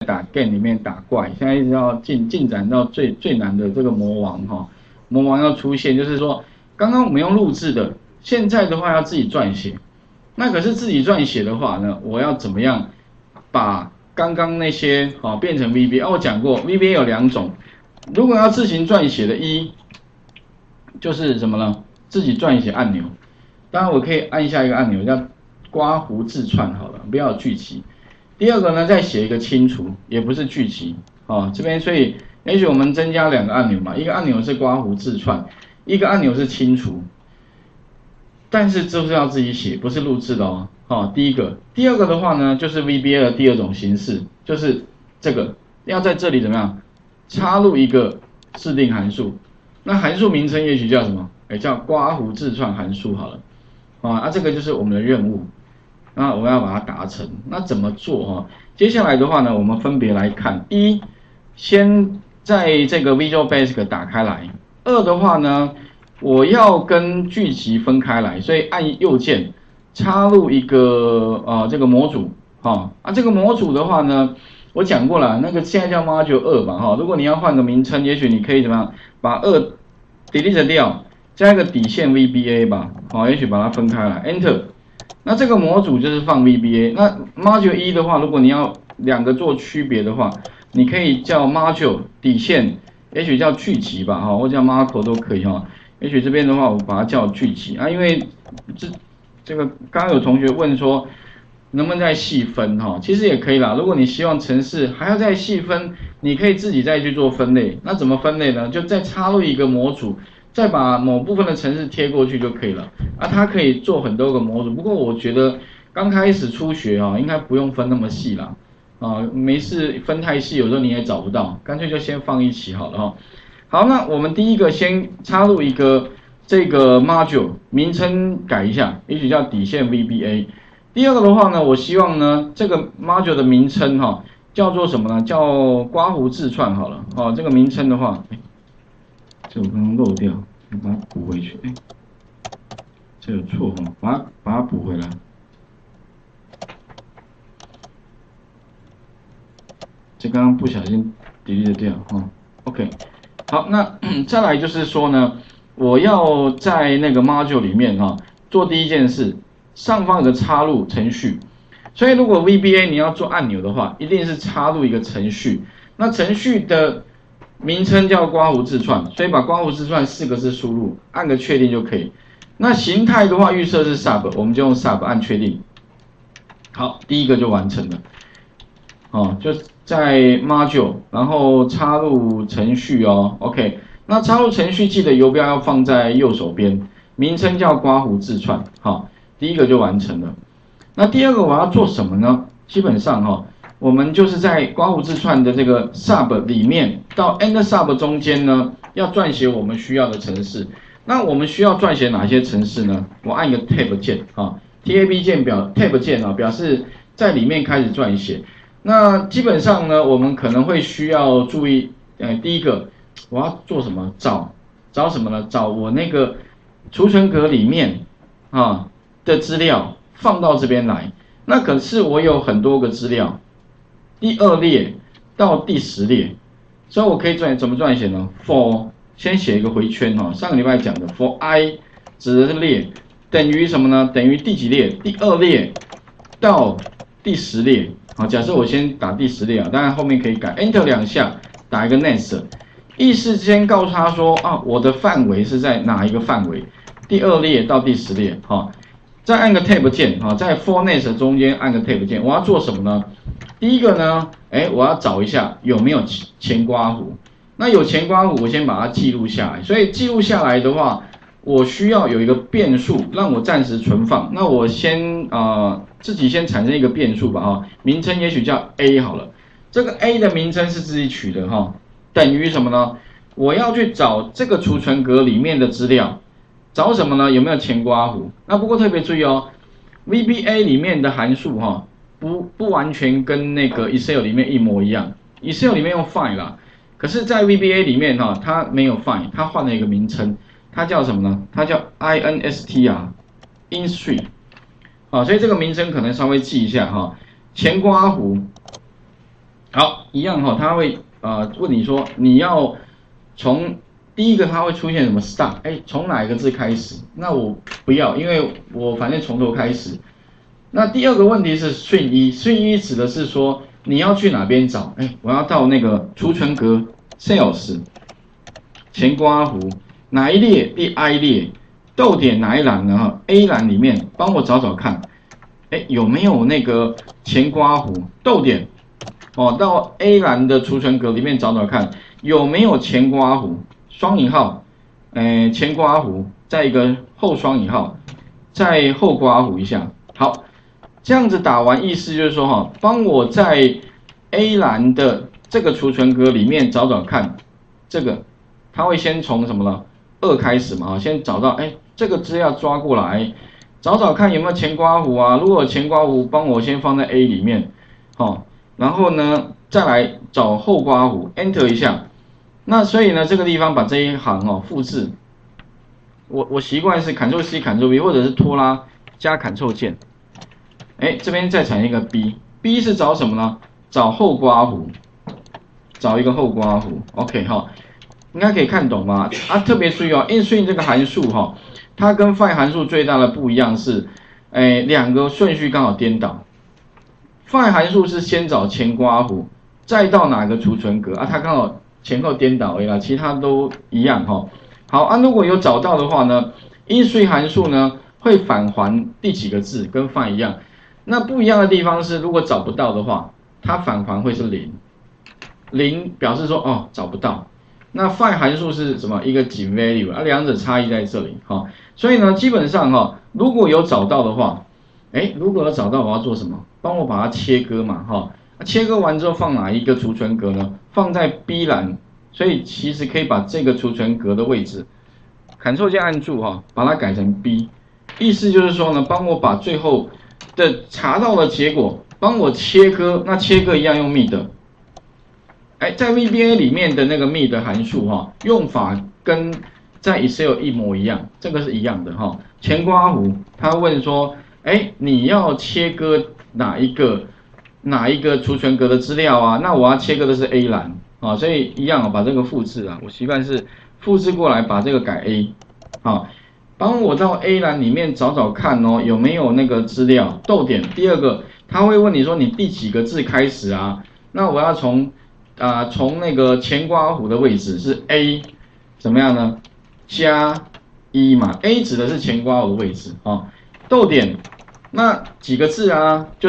打 game 里面打怪，现在要进展到最难的这个魔王哈，魔王要出现，就是说刚刚我们用录制的，现在的话要自己撰写。那可是自己撰写的话呢，我要怎么样把刚刚那些变成 VBA？我讲过 VBA 有2种，如果要自行撰写的，一就是什么呢？自己撰写按钮。当然我可以按下一个按钮叫刮胡字串好了，不要有巨集。第二个呢，再写一个清除，也不是巨集这边所以也许我们增加2个按钮嘛，一个按钮是刮胡字串，一个按钮是清除。但是这是要自己写，不是录制的第一个，第二个的话呢，就是 VBA 的第2种形式，就是这个要在这里怎么样插入一个制定函数，那函数名称也许叫什么？叫刮胡字串函数好了这个就是我们的任务，那我们要把它达成。那怎么做接下来的话呢，我们分别来看：一，先在这个 Visual Basic 打开来；二的话呢，我要跟剧集分开来，所以按右键插入一个这个模组这个模组的话呢，我讲过了，那个现在叫 Module 2吧如果你要换个名称，也许你可以怎么样把2 delete 掉，加一个底线 VBA 吧也许把它分开来 Enter。那这个模组就是放 VBA。那 Module 1的话，如果你要2个做区别的话，你可以叫 Module 底线，也许叫剧集吧或叫 Marco 都可以也许这边的话，我把它叫剧集因为这个刚刚有同学问说，能不能再细分其实也可以啦。如果你希望程式还要再细分，你可以自己再去做分类。那怎么分类呢？就再插入一个模组，再把某部分的程式贴过去就可以了。它可以做很多个模组，不过我觉得刚开始初学应该不用分那么细啦。没事分太细，有时候你也找不到，干脆就先放一起好了好，那我们第一个先插入一个这个 module 名称改一下，也许叫底线 VBA。第二个的话呢，我希望呢这个 module 的名称叫做什么呢？叫刮胡字串好了这个名称的话，这我刚刚漏掉，把它补回去。这有错把它补回来。这刚刚不小心 delete 掉OK。好，那再来就是说呢，我要在那个 module 里面做第一件事，上方有个插入程序。所以如果 VBA 你要做按钮的话，一定是插入一个程序。那程序的名称叫刮胡字串，所以把刮胡字串4个字输入，按个确定就可以。那形态的话，预设是 sub， 我们就用 sub 按确定。好，第一个就完成了就在 module， 然后插入程序OK。那插入程序记得游标要放在右手边，名称叫刮胡字串。好，第一个就完成了。那第二个我要做什么呢？基本上我们就是在刮胡字串的这个 sub 里面到 end sub 中间呢，要撰写我们需要的程式。那我们需要撰写哪些程式呢？我按一个 tab 键tab 键tab 键表示在里面开始撰写。那基本上呢，我们可能会需要注意，第一个我要做什么？找什么呢？找我那个储存格里面的资料放到这边来。那可是我有很多个资料，第2列到第10列，所以我可以怎么撰写呢 ？for 先写一个回圈上个礼拜讲的 for I 指的是列，等于什么呢？等于第几列？第2列到第10列。好，假设我先打第10列当然后面可以改 ，Enter 2下，打一个 next， 意思先告诉他说我的范围是在哪一个范围？第2列到第10列再按个 tab 键在 for next 中间按个 tab 键，我要做什么呢？第一个呢，我要找一下有没有前刮胡。那有前刮胡，我先把它记录下来。所以记录下来的话，我需要有一个变数让我暂时存放。那我先自己先产生一个变数吧名称也许叫 A 好了。这个 A 的名称是自己取的等于什么呢？我要去找这个储存格里面的资料，找什么呢？有没有前刮胡？那不过特别注意VBA 里面的函数不完全跟那个 Excel 里面一模一样。Excel 里面用 find 啦，可是在 VBA 里面它没有 find， 它换了一个名称。它叫什么呢？它叫 instr instr 所以这个名称可能稍微记一下前刮胡好，一样哈，他会问你说你要从第一个它会出现什么 start， 从哪一个字开始？那我不要，因为我反正从头开始。那第二个问题是顺一，顺一指的是说你要去哪边找？我要到那个储存格 sales 前括弧哪一列？第 I 列逗点哪一栏呢？A 栏里面帮我找找看，有没有那个前括弧逗点？到 A 栏的储存格里面找找看，有没有前括弧双引号，前括弧再一个后双引号，再后括弧一下。好，这样子打完，意思就是说帮我在 A 栏的这个储存格里面找找看，这个它会先从什么呢？2开始嘛，先找到这个资料抓过来，找找看有没有前括弧啊。如果有前括弧，帮我先放在 A 里面，然后呢，再来找后括弧 ，Enter 一下。那所以呢，这个地方把这一行复制。我习惯是 Ctrl+C、Ctrl+V 或者是拖拉加 Ctrl 键。这边再产生一个 B 是找什么呢？找后括弧，找一个后括弧 ，OK 应该可以看懂吧？特别注意，InString 这个函数它跟 find 函数最大的不一样是，两个顺序刚好颠倒。find 函数是先找前括弧，再到哪个储存格它刚好前后颠倒而已啦，其他都一样好如果有找到的话呢 ，InString 函数呢会返还第几个字，跟 find 一样。那不一样的地方是，如果找不到的话，它返还会是0表示说找不到。那 find 函数是什么？一个井 value 两者差异在这里所以呢，基本上如果有找到的话，如果有找到，我要做什么？帮我把它切割嘛切割完之后放哪一个储存格呢？放在 B 栏，所以其实可以把这个储存格的位置 Ctrl 键按住把它改成 B， 意思就是说呢，帮我把最后的查到的结果帮我切割，那切割一样用 mid。在 VBA 里面的那个 mid 函数用法跟在 Excel 一模一样，这个是一样的前括弧，他问说，你要切割哪一个储存格的资料啊？那我要切割的是 A 栏所以一样把这个复制我习惯是复制过来把这个改 A 帮我到 A 栏里面找找看有没有那个资料逗点。第二个他会问你说你第几个字开始啊？那我要从那个前括弧的位置是 A 怎么样呢？加1嘛 ，A 指的是前括弧的位置逗点。那几个字啊？就是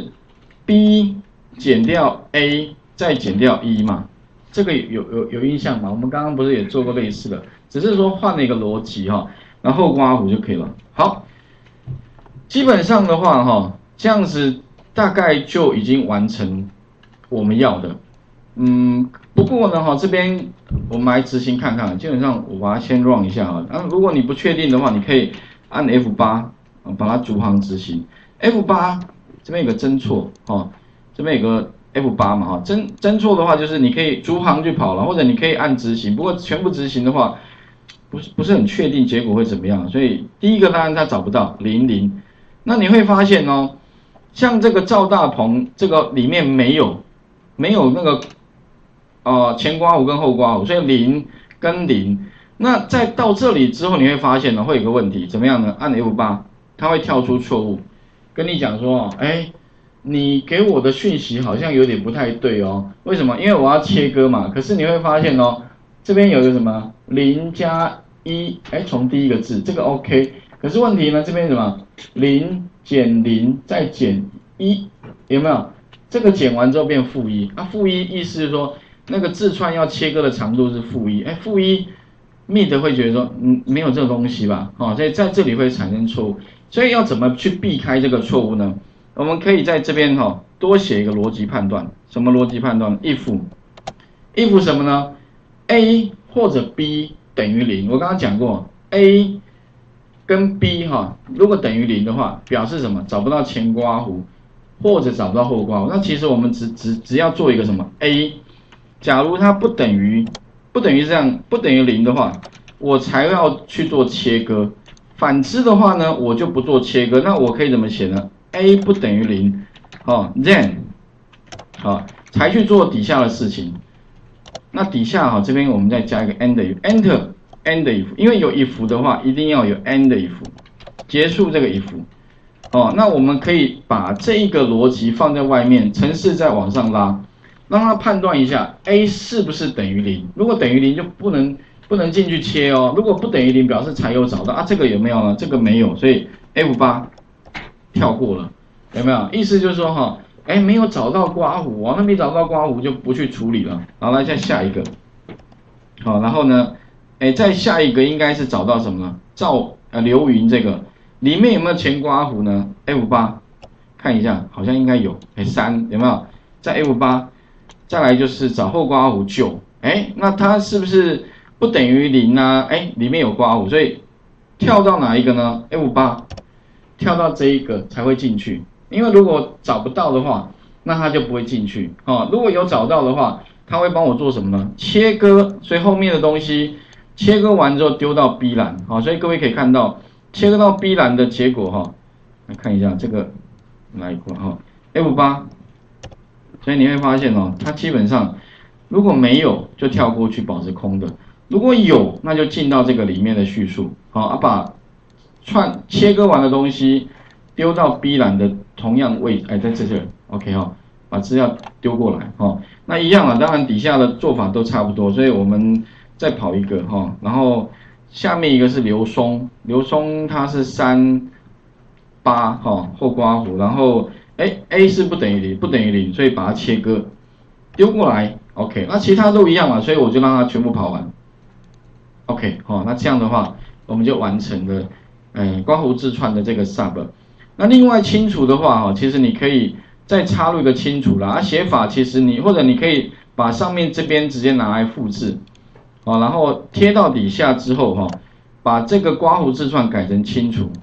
B 减掉 A 再减掉1嘛，这个有印象吗？我们刚刚不是也做过类似的，只是说换了一个逻辑然后括弧就可以了。好，基本上的话这样子大概就已经完成我们要的。不过呢这边我们来执行看看，基本上我把它先 run 一下如果你不确定的话，你可以按 F8 把它逐行执行。F8 这边有个侦错这边有个 F8 嘛侦错的话就是你可以逐行去跑了，或者你可以按执行。不过全部执行的话不是很确定结果会怎么样，所以第一个当然他找不到00。那你会发现像这个赵大鹏这个里面没有那个前括弧跟后括弧，所以0跟0。那在到这里之后，你会发现会有个问题，怎么样呢？按 F8， 它会跳出错误，跟你讲说你给我的讯息好像有点不太对为什么？因为我要切割嘛。可是你会发现这边有一个什么0加1，从第一个字，这个 OK。可是问题呢，这边什么0减0再减1，有没有？这个减完之后变-1，-1意思是说那个字串要切割的长度是-1，-1 mid 会觉得说没有这个东西吧，所以在这里会产生错误。所以要怎么去避开这个错误呢？我们可以在这边多写一个逻辑判断。什么逻辑判断 ？if 什么呢 ？A 或者 B 等于0。我刚刚讲过 ，A 跟 B 如果等于0的话，表示什么？找不到前括弧，或者找不到后括弧。那其实我们只要做一个什么 A， 假如它不等于这样，不等于0的话，我才要去做切割。反之的话呢，我就不做切割。那我可以怎么写呢 ？A 不等于0，then 才去做底下的事情。那底下哈这边我们再加一个 end if end if， 因为有 if 的话，一定要有 end if， 结束这个 if。哦，那我们可以把这一个逻辑放在外面，程式再往上拉，让它判断一下 a 是不是等于0。如果等于0就不能进去切哦。如果不等于0，表示才有找到啊。这个有没有呢？这个没有，所以 F8 跳过了，有没有？意思就是说哈，没有找到刮胡哦，那没找到刮胡就不去处理了。好，来再下一个，好，然后呢，再下一个应该是找到什么呢？流云这个里面有没有前刮胡呢 ？F8 看一下，好像应该有，3有没有？在 F8，再来就是找后刮胡9，那它是不是不等于0呢？里面有刮胡，所以跳到哪一个呢 ？F8 跳到这一个才会进去，因为如果找不到的话，那它就不会进去。如果有找到的话，它会帮我做什么呢？切割，所以后面的东西切割完之后丢到 B 栏，所以各位可以看到切割到 B 栏的结果来看一下这个来过F8，所以你会发现它基本上如果没有就跳过去保持空的，如果有那就进到这个里面的叙述，把切割完的东西丢到 B 栏的同样位置，在这 OK 把资料丢过来那一样当然底下的做法都差不多，所以我们再跑一个然后下面一个是刘松它是38后刮弧，然后A 是不等于0，所以把它切割丢过来 OK， 那其他都一样嘛，所以我就让它全部跑完 OK 那这样的话我们就完成了刮弧字串的这个 sub。 那另外清除的话其实你可以再插入一个清除啦，写法其实你可以把上面这边直接拿来复制然后贴到底下之后把这个刮弧字串改成清除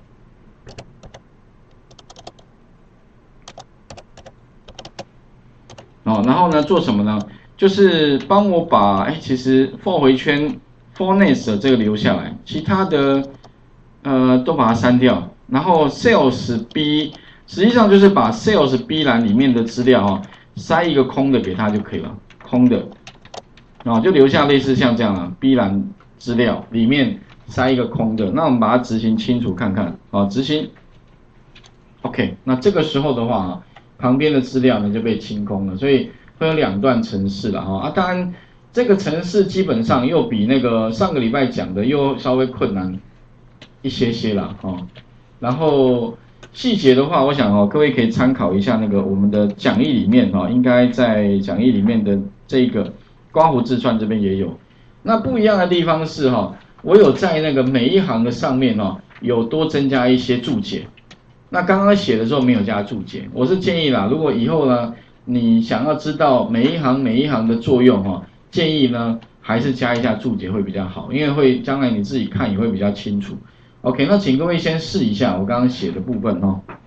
然后呢做什么呢？就是帮我把其实 for 回圈 for next 的这个留下来，其他的都把它删掉，然后 sales B 实际上就是把 sales B 栏里面的资料塞一个空的给它就可以了，空的就留下类似像这样B 栏资料里面塞一个空的，那我们把它执行清除看看执行 OK， 那这个时候的话旁边的资料呢就被清空了，所以会有2段程式了当然这个程式基本上又比那个上个礼拜讲的又稍微困难一些啦然后细节的话，我想各位可以参考一下那个我们的讲义里面应该在讲义里面的这个刮弧字串这边也有。那不一样的地方是我有在那个每一行的上面有多增加一些注解。那刚刚写的时候没有加注解，我是建议啦，如果以后呢你想要知道每一行的作用建议呢还是加一下注解会比较好，因为将来你自己看也会比较清楚。OK， 那请各位先试一下我刚刚写的部分